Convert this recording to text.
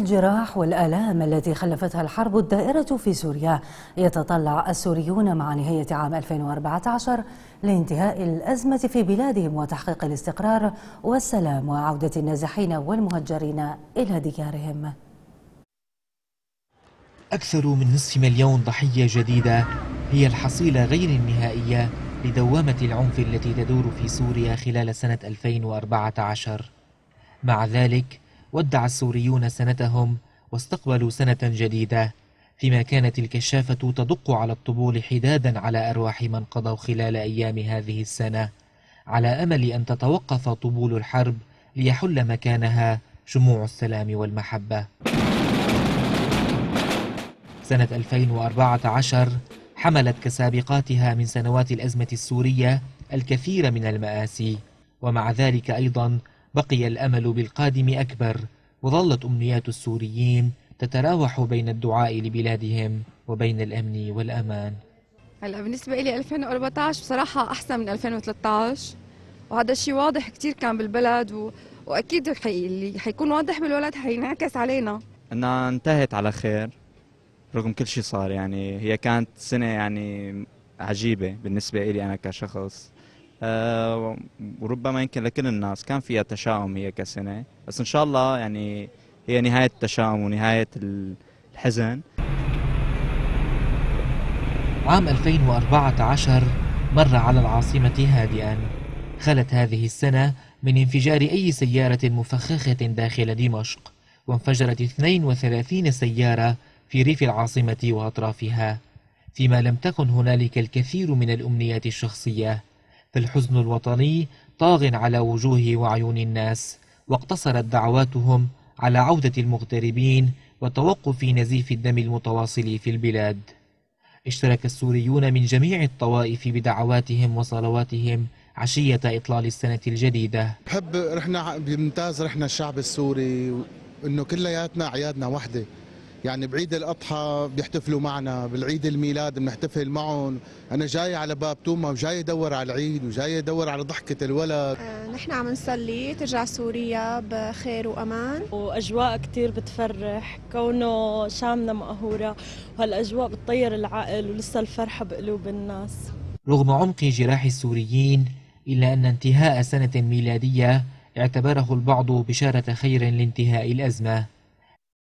الجراح والآلام التي خلفتها الحرب الدائرة في سوريا، يتطلع السوريون مع نهاية عام 2014 لانتهاء الأزمة في بلادهم وتحقيق الاستقرار والسلام وعودة النازحين والمهجرين إلى ديارهم. أكثر من نصف مليون ضحية جديدة هي الحصيلة غير النهائية لدوامة العنف التي تدور في سوريا خلال سنة 2014. مع ذلك ودع السوريون سنتهم واستقبلوا سنة جديدة، فيما كانت الكشافة تدق على الطبول حدادا على أرواح من قضوا خلال أيام هذه السنة، على أمل أن تتوقف طبول الحرب ليحل مكانها شموع السلام والمحبة. سنة 2014 حملت كسابقاتها من سنوات الأزمة السورية الكثير من المآسي، ومع ذلك أيضا بقي الأمل بالقادم أكبر، وظلت أمنيات السوريين تتراوح بين الدعاء لبلادهم وبين الأمن والأمان. هلا بالنسبة لي 2014 بصراحة أحسن من 2013، وهذا الشيء واضح كتير كان بالبلد، وأكيد اللي حيكون واضح بالبلد حينعكس علينا. أنها انتهت على خير رغم كل شيء صار. يعني هي كانت سنة يعني عجيبة بالنسبة لي أنا كشخص، وربما يمكن لكل الناس كان فيها تشاؤم هي كسنة، بس إن شاء الله يعني هي نهاية التشاؤم ونهاية الحزن. عام 2014 مر على العاصمة هادئا، خلت هذه السنة من انفجار أي سيارة مفخخة داخل دمشق، وانفجرت 32 سيارة في ريف العاصمة وأطرافها، فيما لم تكن هنالك الكثير من الأمنيات الشخصية، فالحزن الوطني طاغ على وجوه وعيون الناس، واقتصرت دعواتهم على عودة المغتربين وتوقف نزيف الدم المتواصل في البلاد. اشترك السوريون من جميع الطوائف بدعواتهم وصلواتهم عشية إطلال السنة الجديدة. بحب رحنا بممتاز، رحنا الشعب السوري إنه كلياتنا عيادنا وحدة، يعني بعيد الأضحى بيحتفلوا معنا، بالعيد الميلاد بنحتفل معهم. أنا جاي على باب توما وجاي أدور على العيد وجاي أدور على ضحكة الولد. نحن عم نصلي ترجع سوريا بخير وأمان، وأجواء كتير بتفرح كونه شامنا مقهورة، وهالأجواء بتطير العقل ولسه الفرحة بقلوب الناس. رغم عمق جراح السوريين، إلا أن انتهاء سنة ميلادية اعتبره البعض بشارة خير لانتهاء الأزمة.